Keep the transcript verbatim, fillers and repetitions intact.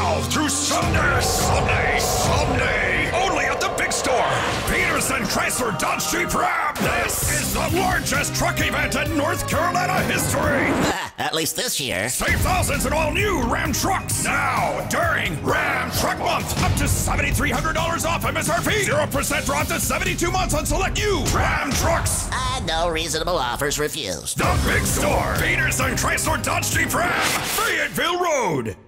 Now through Sunday, Sunday, Sunday, only at the big store. Peterson Chrysler Dodge Jeep Ram. This is the largest truck event in North Carolina history. At least this year. Save thousands in all new Ram trucks. Now, during Ram Truck Month, up to seven thousand three hundred dollars off M S R P. zero percent for up to seventy-two months on select new Ram trucks. Uh, no reasonable offers refused. The big store. Peterson Chrysler Dodge Jeep Ram. Fayetteville Road.